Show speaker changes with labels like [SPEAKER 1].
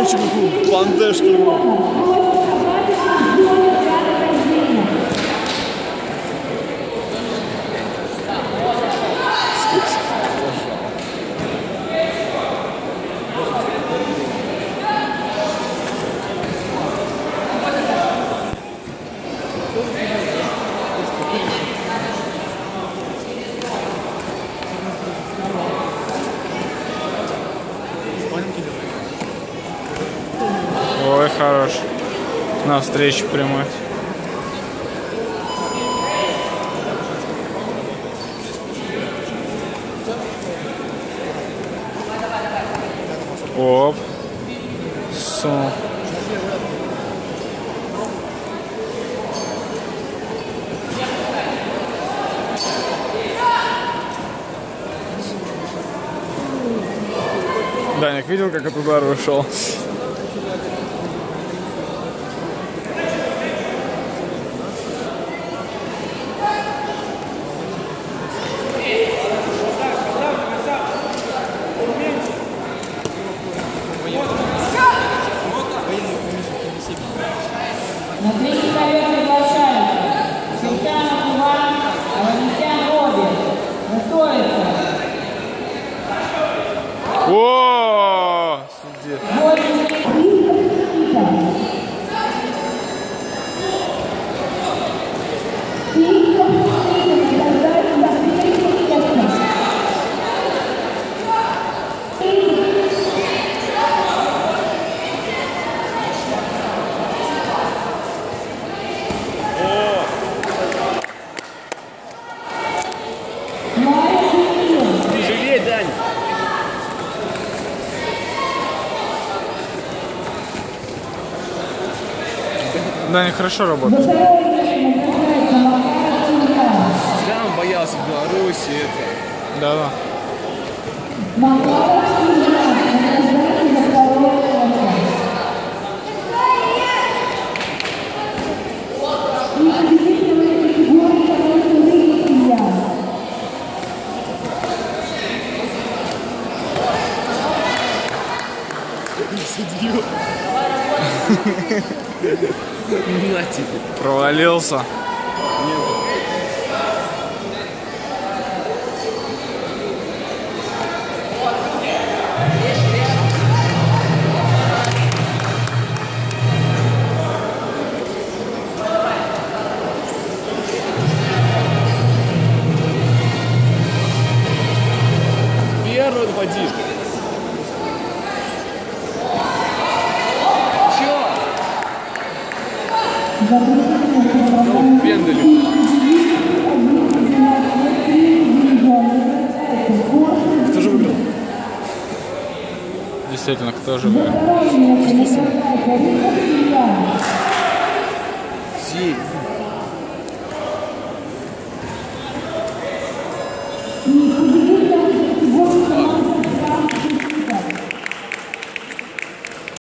[SPEAKER 1] Короче, какую бандешку.
[SPEAKER 2] Ой, хорош. На встречу прямой. Оп. Сунул. Даник, видел, как от удара ушел?
[SPEAKER 3] На третий ковер приглашается Султанов Иван, Аванесян Роберт. Готовится.
[SPEAKER 2] О, судья.
[SPEAKER 1] Жалей, Дань.
[SPEAKER 2] Даник хорошо работает.
[SPEAKER 1] Зря он боялся Беларуси это.
[SPEAKER 2] Да-да.
[SPEAKER 1] Судью. На тебе.
[SPEAKER 2] Провалился.
[SPEAKER 1] Первый води. Ну, пендали. Кто же выиграл?
[SPEAKER 2] Действительно, кто же выиграл?
[SPEAKER 1] Си.